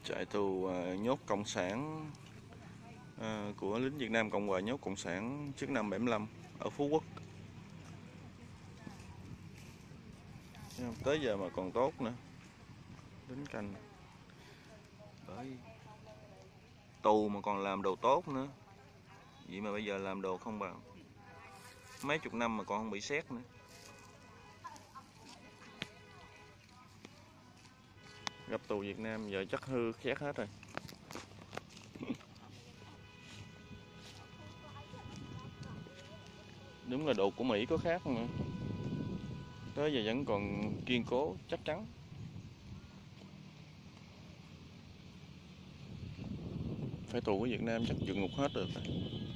Trại tù nhốt cộng sản của lính Việt Nam Cộng hòa nhốt cộng sản trước năm 75 ở Phú Quốc. Tới giờ mà còn tốt nữa, lính canh bởi tù mà còn làm đồ tốt nữa, vậy mà bây giờ làm đồ không bằng, mấy chục năm mà còn không bị xét nữa. Gặp tù Việt Nam giờ chắc hư khét hết rồi. Đúng là đồ của Mỹ có khác mà, tới giờ vẫn còn kiên cố chắc chắn. Phải tù của Việt Nam chắc vượt ngục hết được.